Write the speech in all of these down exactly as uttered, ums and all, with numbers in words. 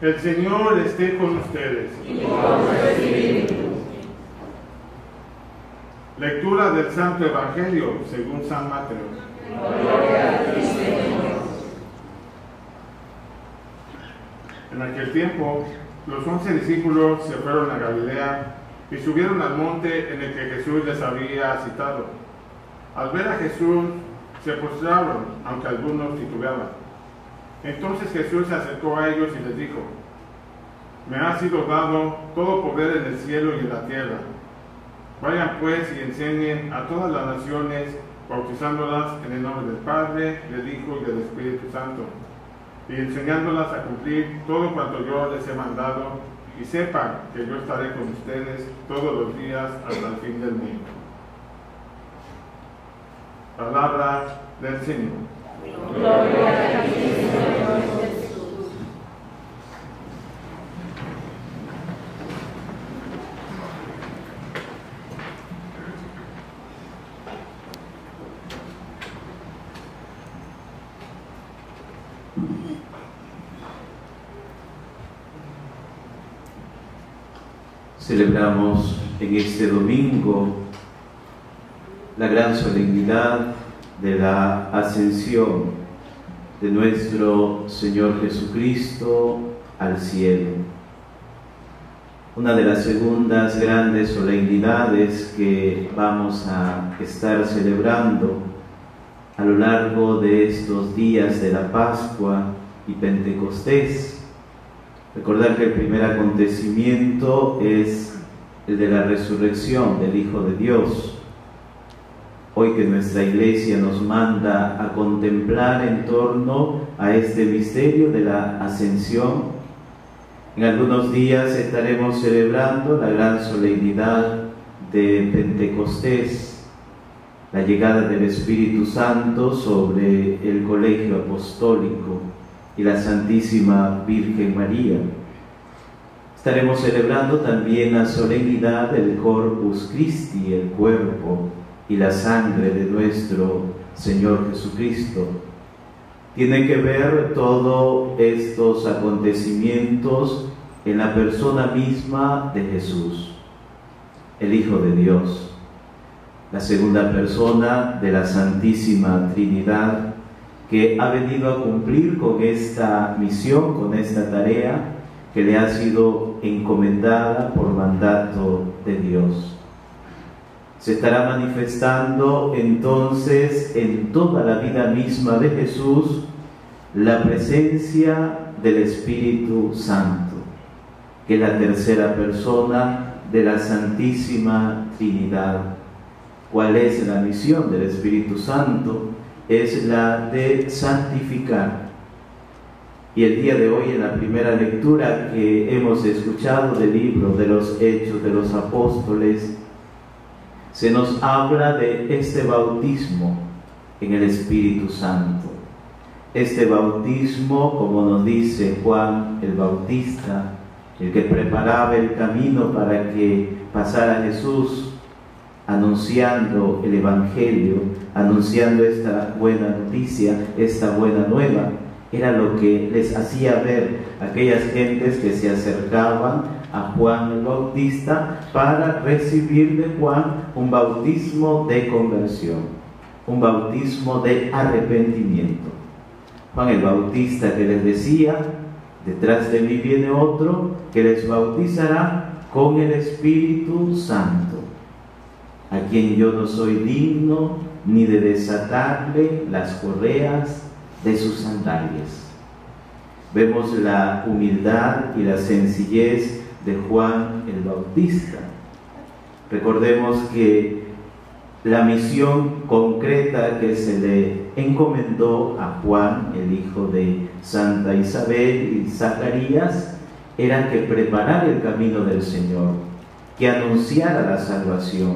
El Señor esté con ustedes. Y con tu espíritu. Lectura del Santo Evangelio según San Mateo. Gloria a ti, Señor. En aquel tiempo, los once discípulos se fueron a Galilea y subieron al monte en el que Jesús les había citado. Al ver a Jesús, se postraron, aunque algunos titubeaban. Entonces Jesús se acercó a ellos y les dijo: Me ha sido dado todo poder en el cielo y en la tierra. Vayan pues y enseñen a todas las naciones, bautizándolas en el nombre del Padre, del Hijo y del Espíritu Santo, y enseñándolas a cumplir todo cuanto yo les he mandado, y sepan que yo estaré con ustedes todos los días hasta el fin del mundo. Palabra del Señor. Gloria a ti, Señor Jesús. Celebramos en este domingo la gran solemnidad de la ascensión de nuestro Señor Jesucristo al cielo. Una de las segundas grandes solemnidades que vamos a estar celebrando a lo largo de estos días de la Pascua y Pentecostés. Recordar que el primer acontecimiento es el de la resurrección del Hijo de Dios. Hoy que nuestra Iglesia nos manda a contemplar en torno a este misterio de la ascensión, en algunos días estaremos celebrando la gran solemnidad de Pentecostés, la llegada del Espíritu Santo sobre el colegio apostólico y la Santísima Virgen María. Estaremos celebrando también la solemnidad del Corpus Christi, el cuerpo y la sangre de nuestro Señor Jesucristo. Tiene que ver todos estos acontecimientos en la persona misma de Jesús, el Hijo de Dios, la segunda persona de la Santísima Trinidad, que ha venido a cumplir con esta misión, con esta tarea que le ha sido encomendada por mandato de Dios. Se estará manifestando entonces en toda la vida misma de Jesús la presencia del Espíritu Santo, que es la tercera persona de la Santísima Trinidad. ¿Cuál es la misión del Espíritu Santo? Es la de santificar. Y el día de hoy, en la primera lectura que hemos escuchado del libro de los Hechos de los Apóstoles, se nos habla de este bautismo en el Espíritu Santo. Este bautismo, como nos dice Juan el Bautista, el que preparaba el camino para que pasara Jesús, anunciando el Evangelio, anunciando esta buena noticia, esta buena nueva, era lo que les hacía ver a aquellas gentes que se acercaban a Juan el Bautista para recibir de Juan un bautismo de conversión, un bautismo de arrepentimiento. Juan el Bautista que les decía: detrás de mí viene otro que les bautizará con el Espíritu Santo, a quien yo no soy digno ni de desatarle las correas de sus sandalias. Vemos la humildad y la sencillez de Juan el Bautista. Recordemos que la misión concreta que se le encomendó a Juan, el hijo de Santa Isabel y Zacarías, era que preparara el camino del Señor, que anunciara la salvación,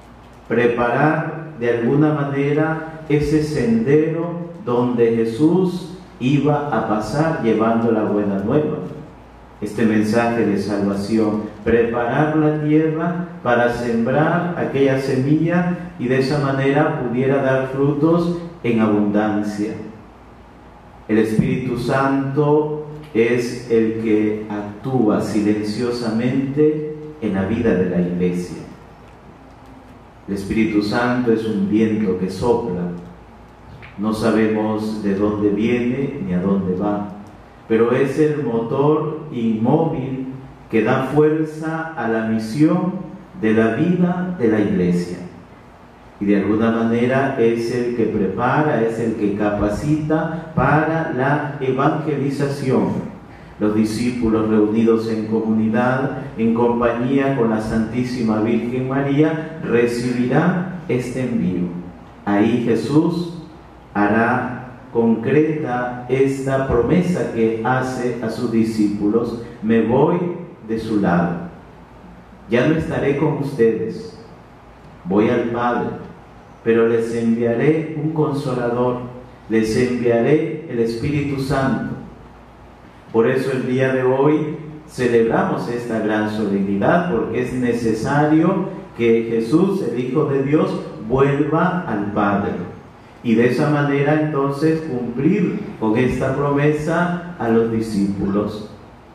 preparar de alguna manera ese sendero donde Jesús iba a pasar llevando la buena nueva, este mensaje de salvación, preparar la tierra para sembrar aquella semilla y de esa manera pudiera dar frutos en abundancia. El Espíritu Santo es el que actúa silenciosamente en la vida de la iglesia. El Espíritu Santo es un viento que sopla. No sabemos de dónde viene ni a dónde va, pero es el motor inmóvil que da fuerza a la misión de la vida de la iglesia. Y de alguna manera es el que prepara, es el que capacita para la evangelización. Los discípulos reunidos en comunidad, en compañía con la Santísima Virgen María, recibirán este envío. Ahí Jesús hará concreta esta promesa que hace a sus discípulos: me voy de su lado, ya no estaré con ustedes, voy al Padre, pero les enviaré un Consolador, les enviaré el Espíritu Santo. Por eso el día de hoy celebramos esta gran solemnidad, porque es necesario que Jesús, el Hijo de Dios, vuelva al Padre. Y de esa manera entonces cumplir con esta promesa a los discípulos.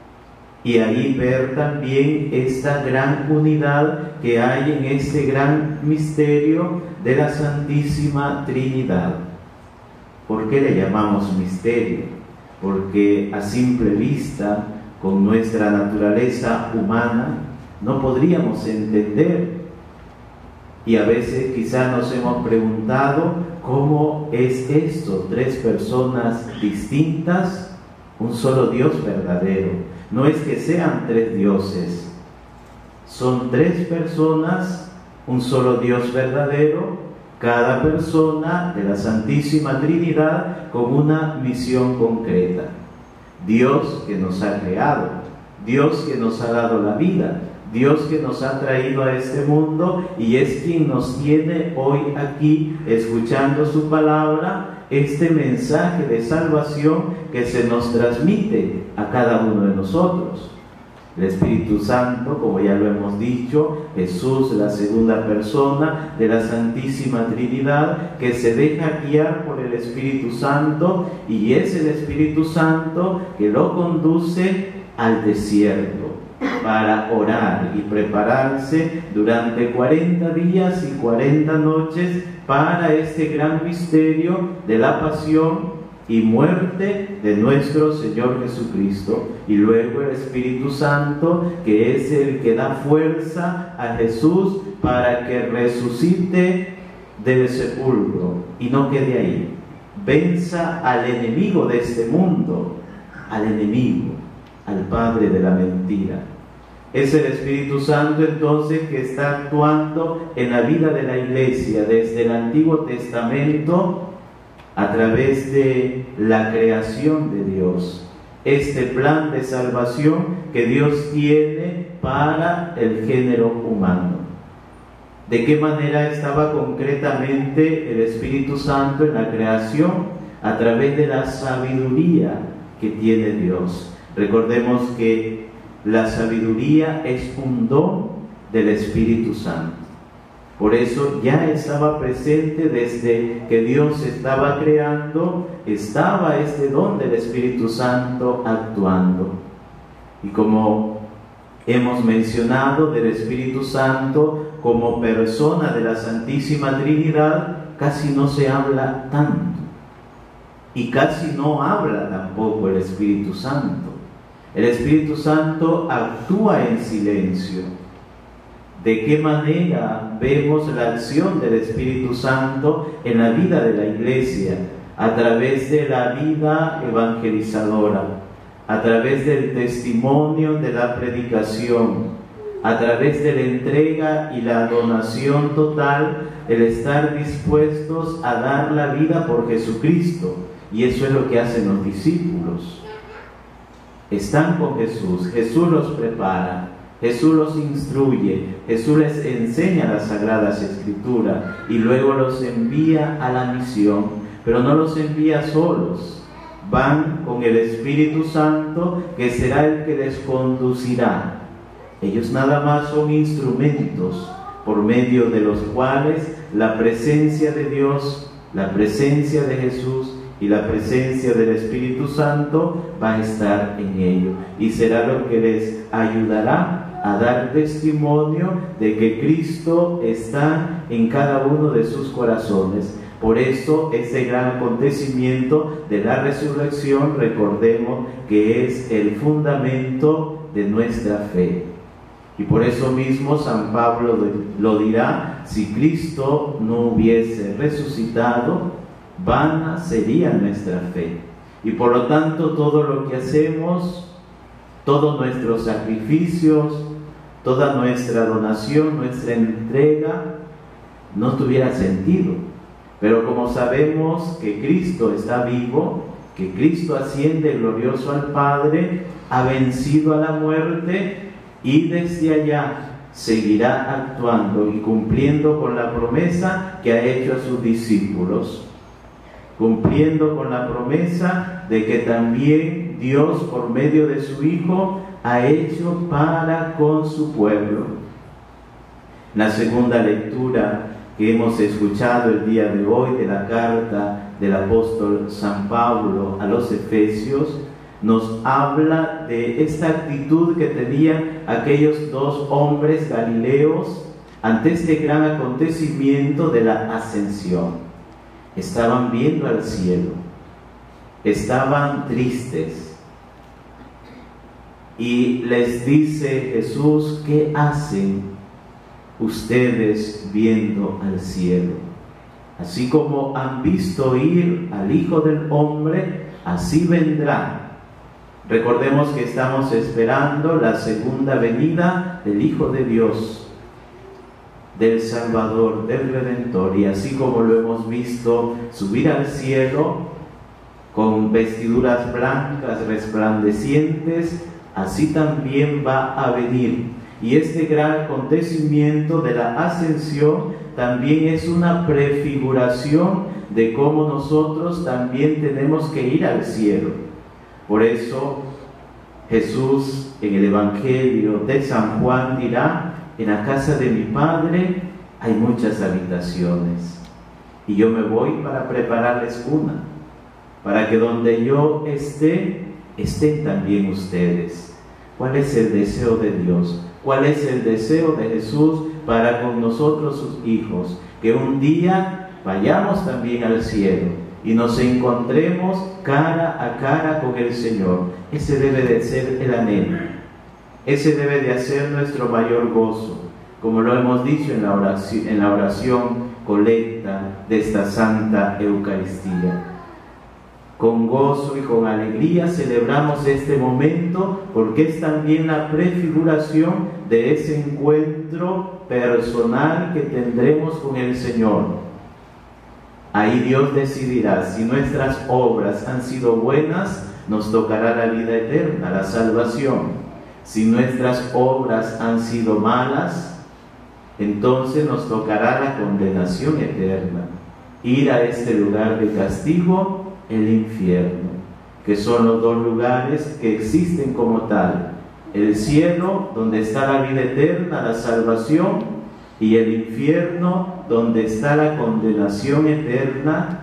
Y ahí ver también esta gran unidad que hay en este gran misterio de la Santísima Trinidad. ¿Por qué le llamamos misterio? Porque a simple vista, con nuestra naturaleza humana, no podríamos entender. Y a veces quizás nos hemos preguntado cómo es esto: tres personas distintas, un solo Dios verdadero. No es que sean tres dioses, son tres personas, un solo Dios verdadero, cada persona de la Santísima Trinidad con una misión concreta. Dios que nos ha creado, Dios que nos ha dado la vida, Dios que nos ha traído a este mundo y es quien nos tiene hoy aquí escuchando su palabra, este mensaje de salvación que se nos transmite a cada uno de nosotros. El Espíritu Santo, como ya lo hemos dicho, Jesús, la segunda persona de la Santísima Trinidad, que se deja guiar por el Espíritu Santo, y es el Espíritu Santo que lo conduce al desierto para orar y prepararse durante cuarenta días y cuarenta noches para este gran misterio de la pasión y muerte de nuestro Señor Jesucristo. Y luego el Espíritu Santo, que es el que da fuerza a Jesús para que resucite del sepulcro y no quede ahí, venza al enemigo de este mundo, al enemigo, al padre de la mentira. Es el Espíritu Santo entonces que está actuando en la vida de la Iglesia desde el Antiguo Testamento a través de la creación de Dios, este plan de salvación que Dios tiene para el género humano. ¿De qué manera estaba concretamente el Espíritu Santo en la creación? A través de la sabiduría que tiene Dios. Recordemos que la sabiduría es un don del Espíritu Santo. Por eso ya estaba presente desde que Dios estaba creando, estaba este don del Espíritu Santo actuando. Y como hemos mencionado del Espíritu Santo como persona de la Santísima Trinidad, casi no se habla tanto. Y casi no habla tampoco el Espíritu Santo. El Espíritu Santo actúa en silencio. ¿De qué manera vemos la acción del Espíritu Santo en la vida de la Iglesia? A través de la vida evangelizadora, a través del testimonio de la predicación, a través de la entrega y la donación total, el estar dispuestos a dar la vida por Jesucristo. Y eso es lo que hacen los discípulos. Están con Jesús, Jesús los prepara, Jesús los instruye, Jesús les enseña las Sagradas Escrituras y luego los envía a la misión, pero no los envía solos, van con el Espíritu Santo que será el que les conducirá. Ellos nada más son instrumentos por medio de los cuales la presencia de Dios, la presencia de Jesús y la presencia del Espíritu Santo va a estar en ellos y será lo que les ayudará a dar testimonio de que Cristo está en cada uno de sus corazones. Por eso este gran acontecimiento de la resurrección, recordemos que es el fundamento de nuestra fe. Y por eso mismo San Pablo lo dirá: si Cristo no hubiese resucitado, vana sería nuestra fe. Y por lo tanto todo lo que hacemos, todos nuestros sacrificios, toda nuestra donación, nuestra entrega, no tuviera sentido. Pero como sabemos que Cristo está vivo, que Cristo asciende glorioso al Padre, ha vencido a la muerte y desde allá seguirá actuando y cumpliendo con la promesa que ha hecho a sus discípulos, cumpliendo con la promesa de que también Dios, por medio de su Hijo, ha hecho para con su pueblo. La segunda lectura que hemos escuchado el día de hoy de la carta del apóstol San Pablo a los Efesios nos habla de esta actitud que tenían aquellos dos hombres galileos ante este gran acontecimiento de la ascensión. Estaban viendo al cielo, estaban tristes, y les dice Jesús: ¿qué hacen ustedes viendo al cielo? Así como han visto ir al Hijo del Hombre, así vendrá. Recordemos que estamos esperando la segunda venida del Hijo de Dios, del Salvador, del Redentor, y así como lo hemos visto subir al cielo con vestiduras blancas resplandecientes, así también va a venir. Y este gran acontecimiento de la ascensión también es una prefiguración de cómo nosotros también tenemos que ir al cielo. Por eso Jesús en el Evangelio de San Juan dirá: en la casa de mi Padre hay muchas habitaciones, y yo me voy para prepararles una, para que donde yo esté, estén también ustedes. ¿Cuál es el deseo de Dios? ¿Cuál es el deseo de Jesús para con nosotros, sus hijos? Que un día vayamos también al cielo y nos encontremos cara a cara con el Señor. Ese debe de ser el anhelo, ese debe de ser nuestro mayor gozo, como lo hemos dicho en la oración, en la oración colecta de esta Santa Eucaristía. Con gozo y con alegría celebramos este momento, porque es también la prefiguración de ese encuentro personal que tendremos con el Señor. Ahí Dios decidirá si nuestras obras han sido buenas, nos tocará la vida eterna, la salvación. Si nuestras obras han sido malas, entonces nos tocará la condenación eterna, ir a este lugar de castigo, el infierno, que son los dos lugares que existen como tal: el cielo, donde está la vida eterna, la salvación, y el infierno, donde está la condenación eterna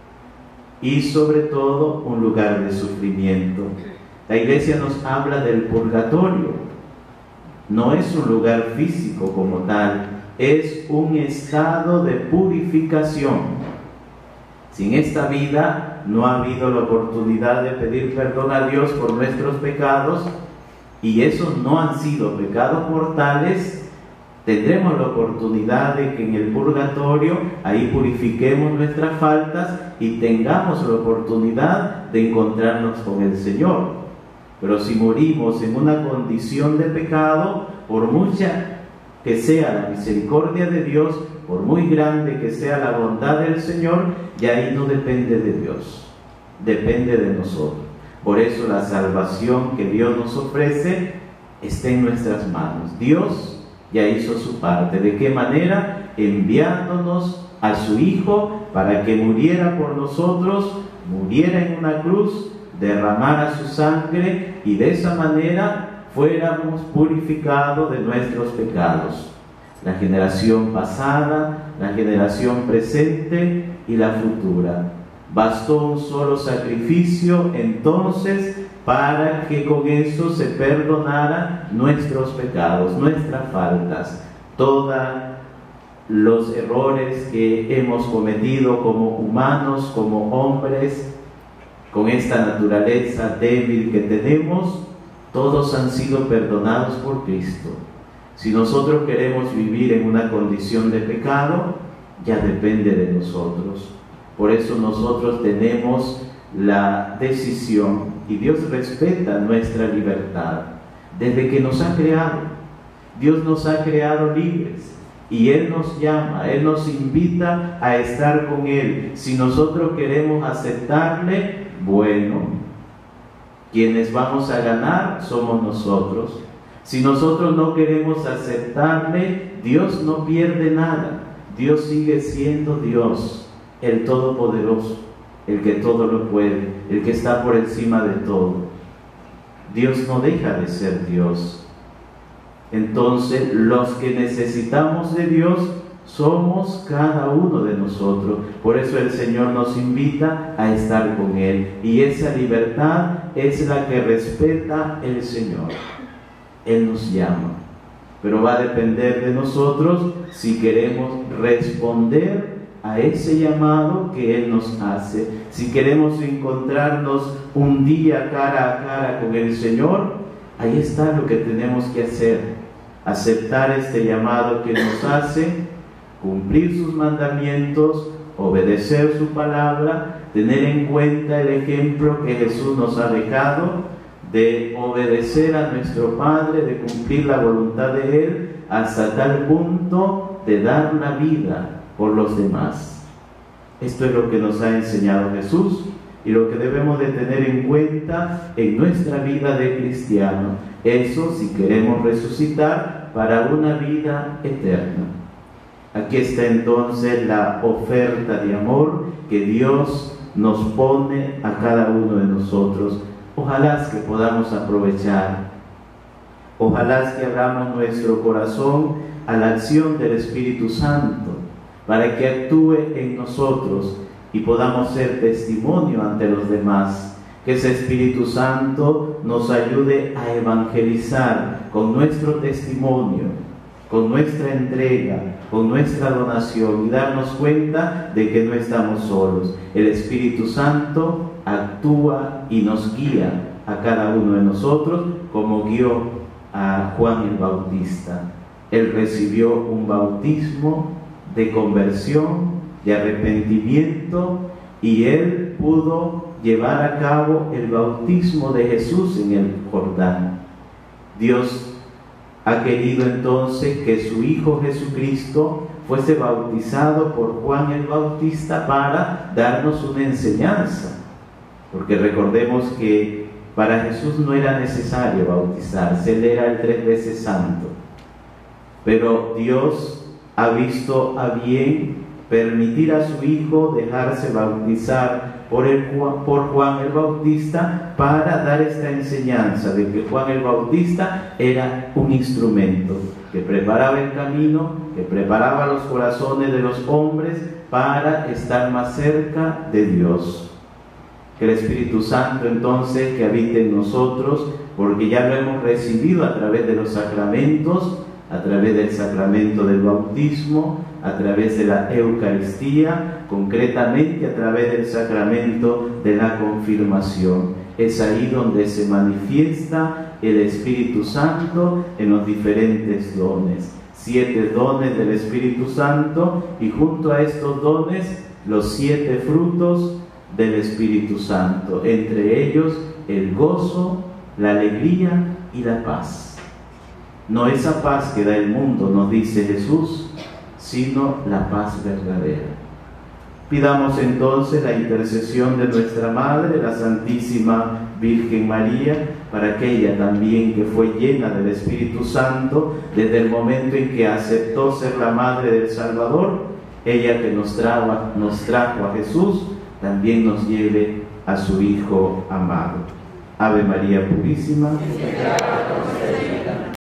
y sobre todo un lugar de sufrimiento. La Iglesia nos habla del purgatorio. No es un lugar físico como tal, es un estado de purificación. Si en esta vida no ha habido la oportunidad de pedir perdón a Dios por nuestros pecados, y esos no han sido pecados mortales, tendremos la oportunidad de que en el purgatorio ahí purifiquemos nuestras faltas y tengamos la oportunidad de encontrarnos con el Señor. Pero si morimos en una condición de pecado, por mucha que sea la misericordia de Dios, por muy grande que sea la bondad del Señor, ya ahí no depende de Dios, depende de nosotros. Por eso la salvación que Dios nos ofrece está en nuestras manos. Dios ya hizo su parte. ¿De qué manera? Enviándonos a su Hijo para que muriera por nosotros, muriera en una cruz, derramara su sangre y de esa manera fuéramos purificados de nuestros pecados. La generación pasada, la generación presente y la futura. Bastó un solo sacrificio entonces para que con eso se perdonaran nuestros pecados, nuestras faltas, todos los errores que hemos cometido como humanos, como hombres, con esta naturaleza débil que tenemos, todos han sido perdonados por Cristo. Si nosotros queremos vivir en una condición de pecado, ya depende de nosotros. Por eso nosotros tenemos la decisión, y Dios respeta nuestra libertad desde que nos ha creado. Dios nos ha creado libres y Él nos llama, Él nos invita a estar con Él. Si nosotros queremos aceptarle, bueno, quienes vamos a ganar somos nosotros. Si nosotros no queremos aceptarle, Dios no pierde nada. Dios sigue siendo Dios, el Todopoderoso, el que todo lo puede, el que está por encima de todo. Dios no deja de ser Dios. Entonces, los que necesitamos de Dios somos cada uno de nosotros. Por eso el Señor nos invita a estar con Él. Y esa libertad es la que respeta el Señor. Él nos llama. Pero va a depender de nosotros si queremos responder a ese llamado que Él nos hace. Si queremos encontrarnos un día cara a cara con el Señor, ahí está lo que tenemos que hacer. Aceptar este llamado que nos hace, cumplir sus mandamientos, obedecer su palabra, tener en cuenta el ejemplo que Jesús nos ha dejado de obedecer a nuestro Padre, de cumplir la voluntad de Él, hasta tal punto de dar la vida por los demás. Esto es lo que nos ha enseñado Jesús y lo que debemos de tener en cuenta en nuestra vida de cristiano. Eso si queremos resucitar para una vida eterna. Aquí está entonces la oferta de amor que Dios nos pone a cada uno de nosotros. Ojalá que podamos aprovechar. Ojalá que abramos nuestro corazón a la acción del Espíritu Santo para que actúe en nosotros y podamos ser testimonio ante los demás. Que ese Espíritu Santo nos ayude a evangelizar con nuestro testimonio, con nuestra entrega, con nuestra donación y darnos cuenta de que no estamos solos. El Espíritu Santo actúa y nos guía a cada uno de nosotros como guió a Juan el Bautista. Él recibió un bautismo de conversión, de arrepentimiento, y él pudo llevar a cabo el bautismo de Jesús en el Jordán. Dios ha querido entonces que su Hijo Jesucristo fuese bautizado por Juan el Bautista para darnos una enseñanza, porque recordemos que para Jesús no era necesario bautizarse, Él era el tres veces santo, pero Dios ha visto a bien permitir a su Hijo dejarse bautizar por, el, por Juan el Bautista para dar esta enseñanza de que Juan el Bautista era un instrumento que preparaba el camino, que preparaba los corazones de los hombres para estar más cerca de Dios. Que el Espíritu Santo entonces que habite en nosotros, porque ya lo hemos recibido a través de los sacramentos, a través del sacramento del bautismo, a través de la Eucaristía, concretamente a través del sacramento de la confirmación. Es ahí donde se manifiesta el Espíritu Santo en los diferentes dones. Siete dones del Espíritu Santo, y junto a estos dones los siete frutos del Espíritu Santo, entre ellos el gozo, la alegría y la paz. No esa paz que da el mundo, nos dice Jesús, sino la paz verdadera. Pidamos entonces la intercesión de nuestra Madre, la Santísima Virgen María, para que ella también, que fue llena del Espíritu Santo desde el momento en que aceptó ser la Madre del Salvador, ella que nos trajo, nos trajo a Jesús, también nos lleve a su Hijo amado. Ave María Purísima.